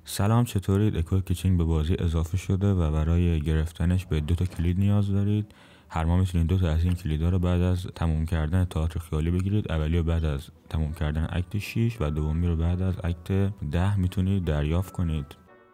سلام، چطورید؟ اکوی کچینگ به بازی اضافه شده و برای گرفتنش به 2 کلید نیاز دارید. هر ما میتونید 2 از این کلیدها رو بعد از تموم کردن تئاتر خیالی بگیرید. اولی رو بعد از تموم کردن اکت 6 و دومی رو بعد از اکت 10 میتونید دریافت کنید.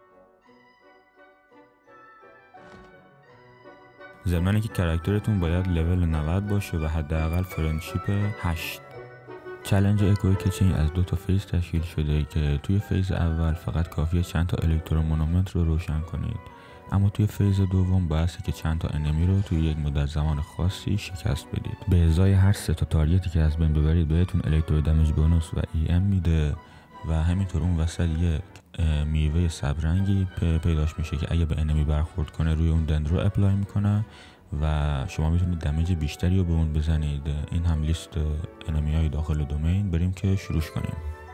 ضمن اینکه کاراکترتون باید لول 90 باشه و حداقل فرندشیپ 8. چالش اکوی کچینگ از 2 فیز تشکیل شده که توی فیز اول فقط کافیه چند تا الکترومونومنت رو روشن کنید، اما توی فیز دوم باعثه که چند تا انمی رو توی یک مدت زمان خاصی شکست بدید. به ازای هر 3 تا تارگتی که از بین ببرید بهتون الکترو دمیج بونوس و ای ام میده و همینطور اون وسط یک میوه سبرنگی پیداش میشه که اگه به انمی برخورد کنه روی اون دند رو اپلای میکنه و شما میتونید دمیج بیشتری رو به اون بزنید. این هم لیست انمی های داخل دومین. بریم که شروع کنیم.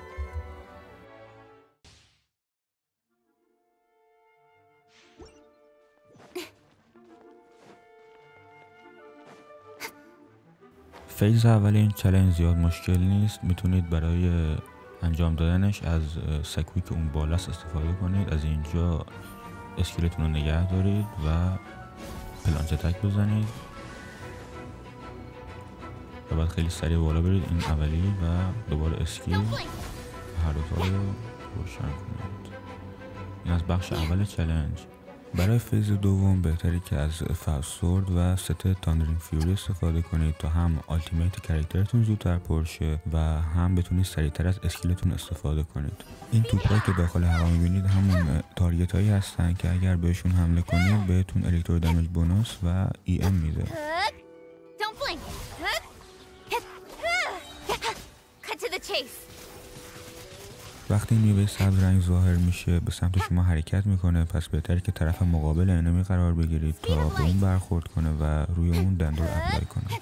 فیز اول این چالش زیاد مشکل نیست. میتونید برای انجام دادنش از سکوی که اون بالاست استفاده کنید. از اینجا اسکیلتون رو نگه دارید و پلانچ تک بزنید و بعد خیلی سریع بالا برید. این اولی و دوباره اسکیل هر دوتا رو روشن کنید. این از بخش اول چالش. برای فیز دوم بهتره که از فاستورد و ست تاندرینگ فیوری استفاده کنید تا هم آلتیمیت کاراکترتون زودتر پر شه و هم بتونید سریعتر از اسکیلتون استفاده کنید. این توپایی که داخل هوا میبینید همون تارگت هایی هستن که اگر بهشون حمله کنید بهتون الکترو دمیج بونوس و ای ام میده. وقتی میوه سبز رنگ ظاهر میشه به سمت شما حرکت میکنه، پس بهتره که طرف مقابل انمی قرار بگیرید تا به اون برخورد کنه و روی اون دند رو اپلای کنه.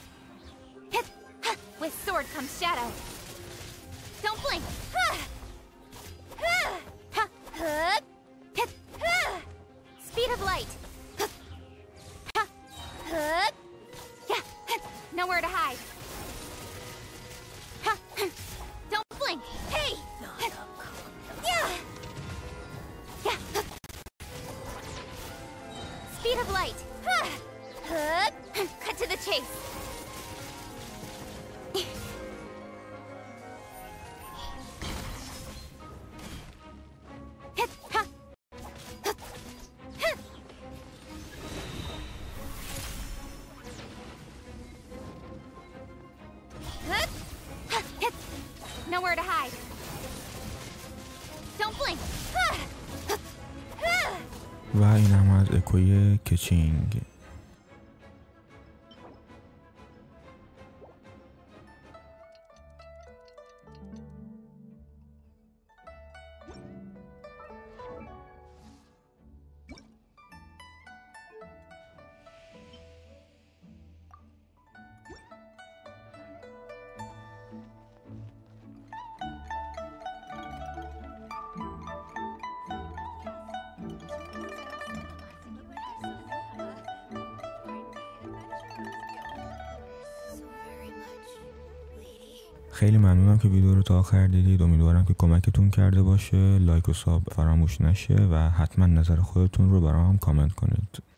و این هم از اکوی کچینگ. خیلی ممنونم که ویدیو رو تا آخر دیدید. امیدوارم که کمکتون کرده باشه. لایک و ساب فراموش نشه و حتما نظر خودتون رو برام کامنت کنید.